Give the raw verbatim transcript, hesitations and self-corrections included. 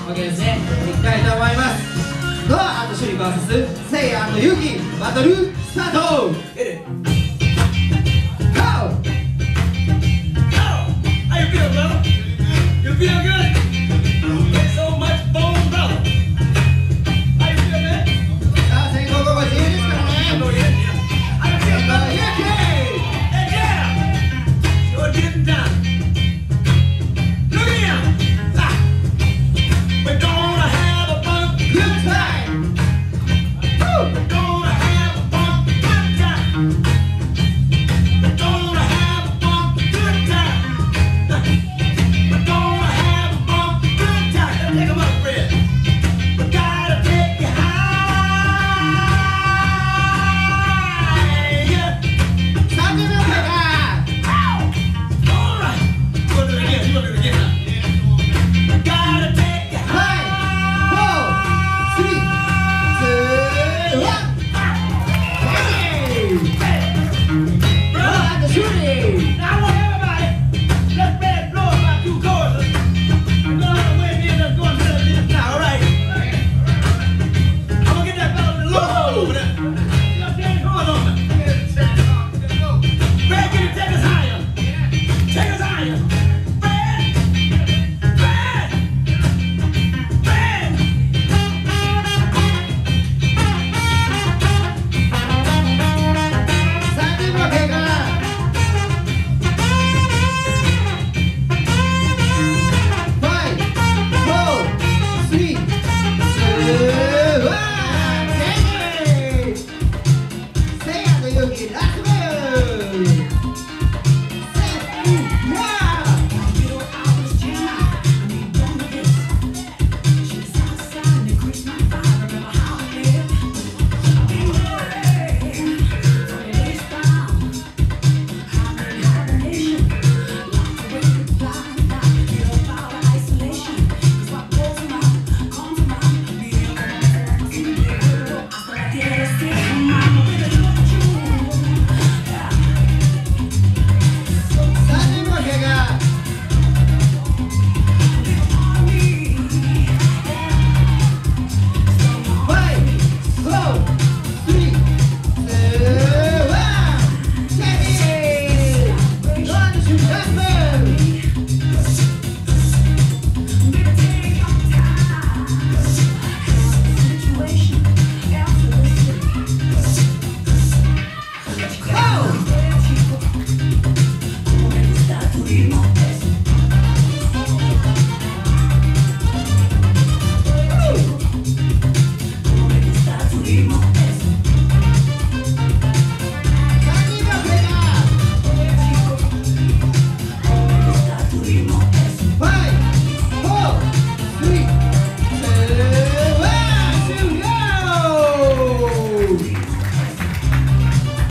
わけですね。いきたいと思います。ノア&シュリ ブイエス セイヤ&ユキバトルスタート。 How you feel, brother? You feel good? There's so much bone, brother. How you feel, man? さあ、先攻後攻自由ですからね。 How you feel, brother? Hey, yeah! You're getting down. Look at him! Ah. We're gonna have a fun Good time! We're gonna have a fun good time. We're gonna have a fun good time. We're gonna have a fun good time. Take 'em up.